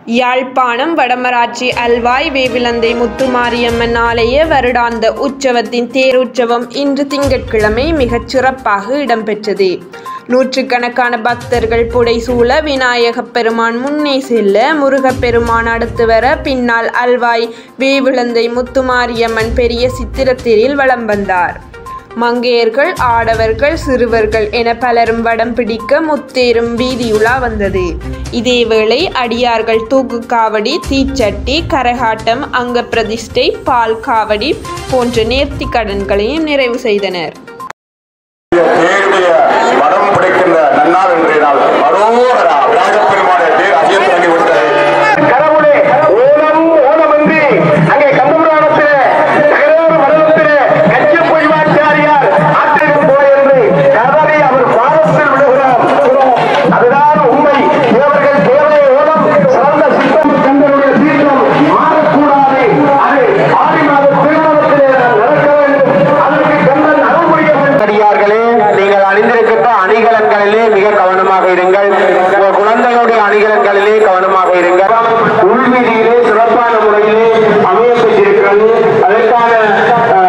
யாழ்ப்பாணம் வடமராட்சி அல்வாய் வேவிலந்தை முத்துமாரி அம்மன் ஆலய வருடாந்த உற்சவத்தின் தேர் உற்சவம் இன்று திங்கட்கிழமை மிகச் சிறப்பாக இடம்பெற்றது. நூற்றுக்கணக்கான பக்தர்கள் புடைசூழ விநாயகப் பெருமான் முன்னே செல்ல, முருகப்பெருமான் அடுத்து வர, பின்னால் அல்வாய் வேவிலந்தை முத்துமாரியம்மன் பெரிய சித்திரத்தேரில் வலம் வந்தார். மங்கையர்கள், ஆடவர்கள், சிறுவர்கள் என பலரும் வடம் பிடிக்க முத்தேரும் வீதியுலா வந்தது. இதேவேளை அடியார்கள் தூக்கு காவடி, தீச்சட்டி, கரகாட்டம், அங்க பிரதிஷ்டை, பால் காவடி போன்ற நேர்த்தி கடன்களையும் நிறைவு செய்தனர். மிக கவனமாக இருங்கள். குழந்தைகளுடைய அணிகலன்களிலே கவனமாக இருங்கள். உள்வீதியிலே சிறப்பான முறையிலே அமையப்பட்டிருக்கிறது. அதற்கான